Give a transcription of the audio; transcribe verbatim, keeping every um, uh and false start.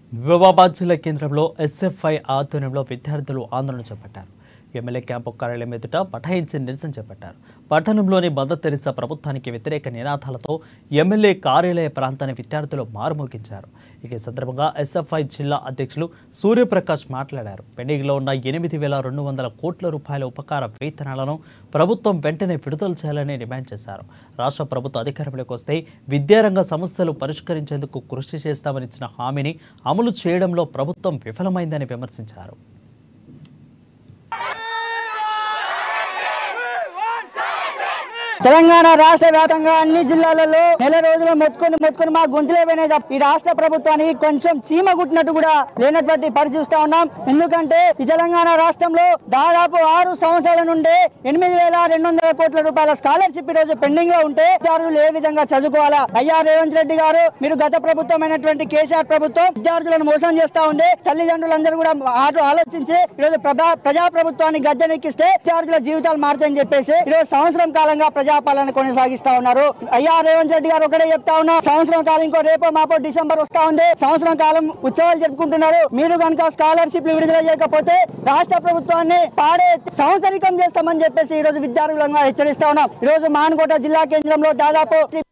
వివాబాద్ జిల్లా కేంద్రంలో ఎస్ఎఫ్ఐ ఆధ్వర్యంలో విద్యార్థులు ఆందోళన చేపట్టారు. ఎమ్మెల్యే క్యాంపు కార్యాలయం ఎదుట బఠాయించి నిరసన చేపట్టారు. పట్టణంలోని మదర్ తెరిసా ప్రభుత్వానికి వ్యతిరేక నినాదాలతో ఎమ్మెల్యే కార్యాలయ ప్రాంతాన్ని విద్యార్థులు మారుమోగించారు. ఈ సందర్భంగా ఎస్ఎఫ్ఐ జిల్లా అధ్యక్షులు సూర్యప్రకాష్ మాట్లాడారు. పెండింగ్లో ఉన్న ఎనిమిది వేల రెండు వందల కోట్ల రూపాయల ఉపకార వేతనాలను ప్రభుత్వం వెంటనే విడుదల చేయాలని డిమాండ్ చేశారు. రాష్ట్ర ప్రభుత్వ అధికారంలోకి వస్తే విద్యారంగ సమస్యలు పరిష్కరించేందుకు కృషి చేస్తామని ఇచ్చిన హామీని అమలు చేయడంలో ప్రభుత్వం విఫలమైందని విమర్శించారు. తెలంగాణ రాష్ట్ర వ్యాప్తంగా అన్ని జిల్లాలలో నెల రోజులు మొత్తుకొని మొత్తుకొని మా గొంతులే పోయినాయి. ఈ రాష్ట్ర ప్రభుత్వానికి కొంచెం చీమ గుట్టినట్టు కూడా లేనటువంటి పరిచూస్తా ఉన్నాం. ఎందుకంటే ఈ తెలంగాణ రాష్ట్రంలో దాదాపు ఆరు సంవత్సరాల నుండి ఎనిమిది వేల రెండు వందల కోట్ల రూపాయల స్కాలర్షిప్ ఈ రోజు పెండింగ్ లో ఉంటే విద్యార్థులు ఏ విధంగా చదువుకోవాలా? అయ్యా రేవంత్ రెడ్డి గారు, మీరు గత ప్రభుత్వమైనటువంటి కేసీఆర్ ప్రభుత్వం విద్యార్థులను మోసం చేస్తా ఉంది. తల్లిదండ్రులందరూ కూడా ఆలోచించి ఈరోజు ప్రజా ప్రభుత్వాన్ని గద్దెనెక్కిస్తే విద్యార్థుల జీవితాలు మారుతాయని చెప్పేసి ఈరోజు సంవత్సరం కాలంగా ప్రజాపాలన కొనసాగిస్తా ఉన్నారు. అయ్యా రేవంత్ రెడ్డి గారు ఒకటే చెప్తా ఉన్నా, సంవత్సరం కాలం ఇంకో రేపో మాపో డిసెంబర్ వస్తా ఉంది, సంవత్సరం కాలం ఉత్సవాలు జరుపుకుంటున్నారు. మీరు కనుక స్కాలర్షిప్లు విడుదల చేయకపోతే రాష్ట్ర ప్రభుత్వాన్ని పాడే సంవత్సరికం చేస్తామని చెప్పేసి ఈ రోజు విద్యార్థులంగా హెచ్చరిస్తా ఉన్నాం. ఈ రోజు మానకోట జిల్లా కేంద్రంలో దాదాపు